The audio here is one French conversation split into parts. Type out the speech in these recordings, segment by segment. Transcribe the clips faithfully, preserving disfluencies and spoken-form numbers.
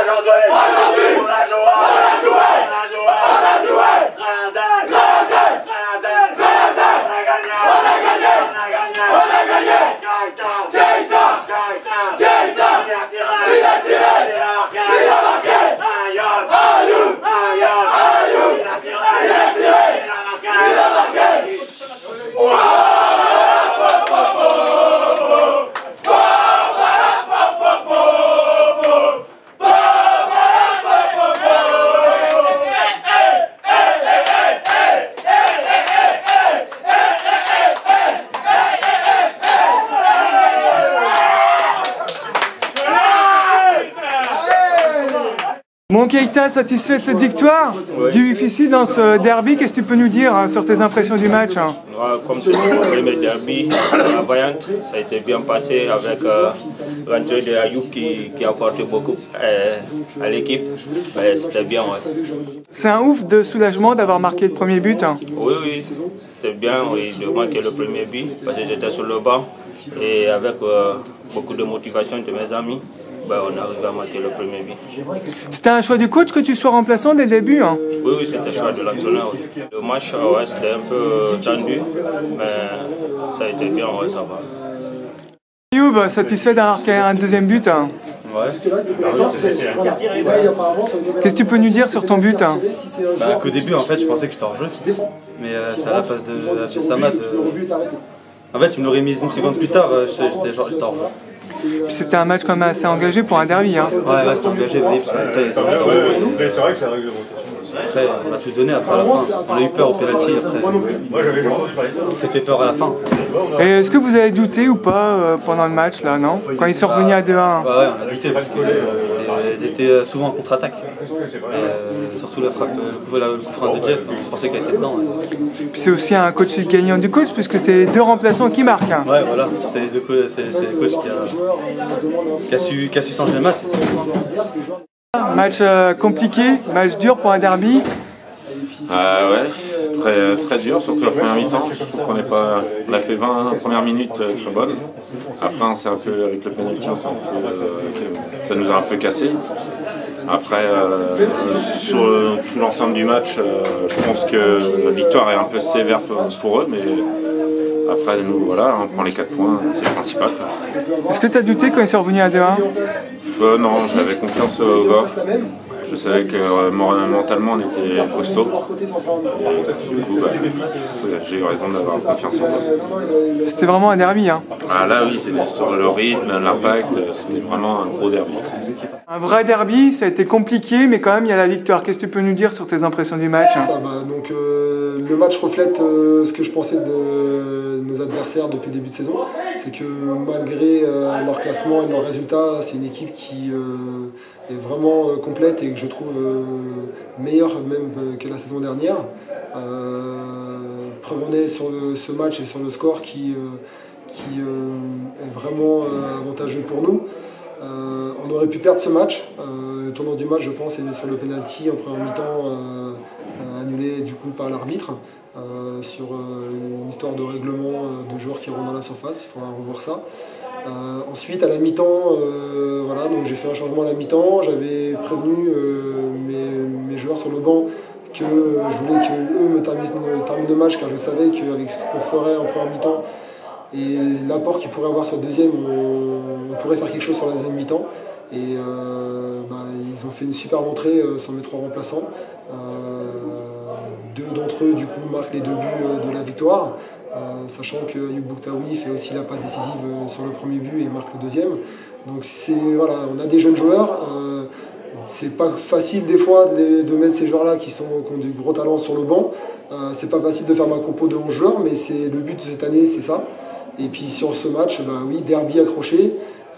Aujourd'hui, aujourd'hui, on a joué, on a joué, on a joué, on a joué. Créazel, Créazel, Créazel, Créazel. On a gagné, on a gagné, on a gagné, on a gagné. Keita, Keita, Keita, Keita. Il a tiré, il a tiré, il a marqué, il a marqué. Ayoub, Ayoub, Ayoub, Ayoub. Il a tiré, il a tiré, il a marqué, il a marqué. Mon Keita, satisfait de cette victoire? Oui. Difficile dans ce derby, qu'est-ce que tu peux nous dire hein, sur tes impressions du match hein? Ouais, comme c'est le premier derby, la variante, ça a été bien passé avec euh, l'entrée de Ayoub qui, qui a apporté beaucoup euh, à l'équipe. C'était bien. Ouais. C'est un ouf de soulagement d'avoir marqué le premier but hein. Oui, oui, c'était bien oui, de marquer le premier but parce que j'étais sur le banc et avec euh, beaucoup de motivation de mes amis. Ben, on arrive à marquer le premier but. C'était un choix du coach que tu sois remplaçant dès le début hein? Oui, oui, c'était le choix de l'entraîneur. Oui. Le match, ouais, c'était un peu tendu, mais ça a été bien, ouais, ça va. Ayoub, satisfait d'avoir marqué un deuxième but hein? Ouais. Qu'est-ce que tu peux nous dire sur ton but hein? Bah, qu'au début, en fait, je pensais que j'étais en jeu, mais euh, c'est à la passe de Samad. Euh... En fait, il me l'aurait mis une seconde plus tard, euh, j'étais genre en jeu. C'était un match quand même assez engagé pour un derby. Hein. Ouais, ouais c'était engagé, oui, parce que c'est vrai que la réglementation. Après, on a tout donné après à la fin. On a eu peur au penalty après. On s'est fait peur à la fin. Et est-ce que vous avez douté ou pas euh, pendant le match là, non? Quand ils sont revenus à deux un? Ouais, ouais, on a douté parce qu'ils euh, étaient souvent en contre-attaque. Euh, surtout la frappe, le coup, le coup franc de Jeff, on pensait qu'elle était dedans. Ouais. Puis c'est aussi un coach gagnant du coach puisque c'est les deux remplaçants qui marquent. Hein. Ouais, voilà, c'est le coach qui a, qui, a su, qui a su changer le match. Match euh, compliqué, match dur pour un derby. Euh, ouais, très, très dur, surtout la première mi-temps. Je trouve qu'on n'est pas, on a fait vingt premières minutes euh, très bonnes. Après, c'est un peu avec le penalty, euh, ça nous a un peu cassé. Après, euh, sur euh, tout l'ensemble du match, euh, je pense que la victoire est un peu sévère pour, pour eux, mais après, nous, voilà, on prend les quatre points, c'est le principal. Est-ce que tu as douté quand ils sont revenus à deux un? euh, Non, j'avais confiance au gars. Je savais que euh, mentalement on était costaud. Et, du coup, bah, j'ai eu raison d'avoir confiance en eux. C'était vraiment un derby. Hein. Ah, là, oui, c'était sur le rythme, l'impact, c'était vraiment un gros derby. Un vrai derby, ça a été compliqué, mais quand même il y a la victoire. Qu'est-ce que tu peux nous dire sur tes impressions du match hein? Ça, bah, donc, euh, le match reflète euh, ce que je pensais de nos adversaires depuis le début de saison. C'est que malgré euh, leur classement et leurs résultats, c'est une équipe qui euh, est vraiment euh, complète et que je trouve euh, meilleure même euh, que la saison dernière. Euh, preuve en est sur le, ce match et sur le score qui, euh, qui euh, est vraiment euh, avantageux pour nous. Euh, on aurait pu perdre ce match. Euh, le tournant du match, je pense, est sur le penalty en première mi-temps euh, annulé du coup par l'arbitre euh, sur euh, une histoire de règlement euh, de joueurs qui rentrent dans la surface. Il faudra revoir ça. Euh, ensuite, à la mi-temps, euh, voilà, donc j'ai fait un changement à la mi-temps. J'avais prévenu euh, mes, mes joueurs sur le banc que euh, je voulais qu'eux me terminent, terminent le match, car je savais qu'avec ce qu'on ferait en première mi-temps et l'apport qu'ils pourraient avoir sur le deuxième, on, on pourrait faire quelque chose sur la deuxième mi-temps. Et euh, bah, ils ont fait une superbe entrée euh, sur mes trois remplaçants. Euh, deux d'entre eux, du coup, marquent les deux buts euh, de la victoire, euh, sachant que Ayoub Bouktaoui fait aussi la passe décisive euh, sur le premier but et marque le deuxième. Donc c'est, voilà, on a des jeunes joueurs. Euh, c'est pas facile des fois de, les, de mettre ces joueurs-là qui, sont, qui ont du gros talent sur le banc. Euh, c'est pas facile de faire ma compo de onze joueurs, mais c'est le but de cette année, c'est ça. Et puis sur ce match, bah oui, derby accroché,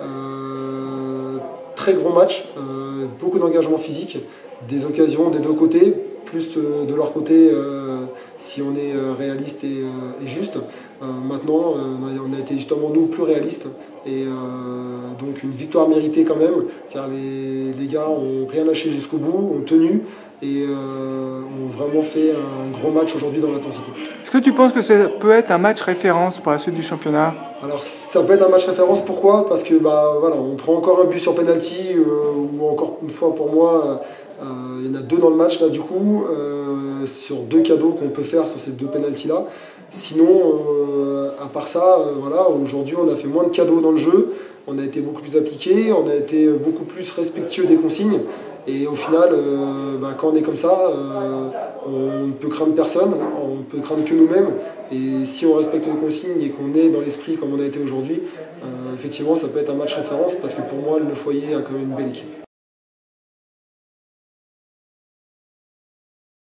euh, très gros match, euh, beaucoup d'engagement physique, des occasions des deux côtés, plus euh, de leur côté, euh, si on est euh, réaliste et, euh, et juste. Euh, maintenant, euh, on a été justement nous plus réalistes et euh, donc une victoire méritée quand même, car les, les gars ont rien lâché jusqu'au bout, ont tenu et euh, ont vraiment fait un gros match aujourd'hui dans l'intensité. Est-ce que tu penses que ça peut être un match référence pour la suite du championnat? Alors ça peut être un match référence, pourquoi? Parce que bah, voilà, on prend encore un but sur penalty, euh, ou encore une fois pour moi, euh, il y en a deux dans le match là du coup, euh, sur deux cadeaux qu'on peut faire sur ces deux penalties là. Sinon, euh, à part ça, euh, voilà, aujourd'hui on a fait moins de cadeaux dans le jeu, on a été beaucoup plus appliqué, on a été beaucoup plus respectueux des consignes. Et au final, euh, bah, quand on est comme ça, euh, on ne peut craindre personne, on peut craindre que nous-mêmes. Et si on respecte les consignes et qu'on est dans l'esprit comme on a été aujourd'hui, euh, effectivement, ça peut être un match référence parce que pour moi, le Foyer a quand même une belle équipe.